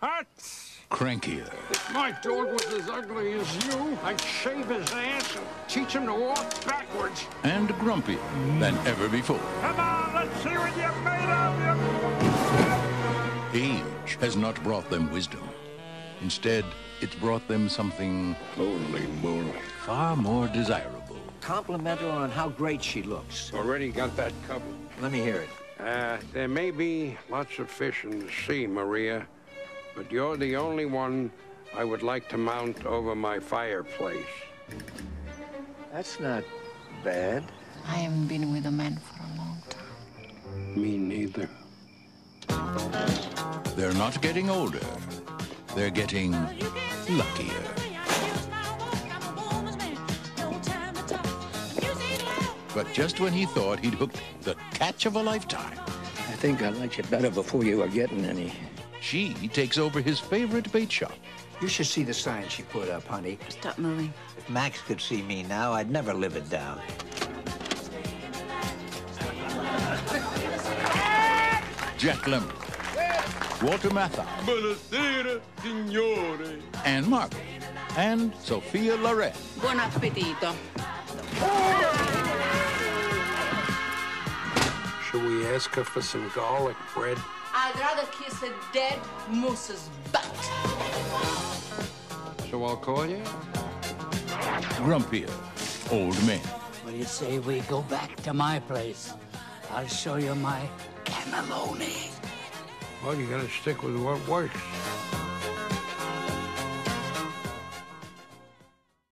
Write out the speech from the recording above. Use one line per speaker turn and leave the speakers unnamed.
Crankier.
If my dog was as ugly as you, I'd shave his ass and teach him to walk backwards.
And grumpier than ever before.
Come on, let's see what you're made of, you...
Age has not brought them wisdom. Instead, it's brought them something...
Holy moly.
far more desirable.
Compliment her on how great she looks.
Already got that covered.
Let me hear it.
There may be lots of fish in the sea, Maria, but you're the only one I would like to mount over my fireplace.
That's not bad.
I haven't been with a man for a long time.
Me neither.
They're not getting older. They're getting luckier. But just when he thought he'd hooked the catch of a lifetime,
I think I liked you better before you were getting any.
she takes over his favorite bait shop.
You should see the sign she put up, honey.
Stop moving.
If Max could see me now, I'd never live it down.
Jack Lemmon, Walter Matthau,
Buonasera, signore.
Ann-Margret, and Sophia Loren.
Buon appetito.
Should we ask her for some garlic bread?
I'd rather kiss a dead moose's butt.
So I'll call you?
Grumpier Old Men.
What do you say we go back to my place? I'll show you my cannelloni.
Well, you gotta stick with what works.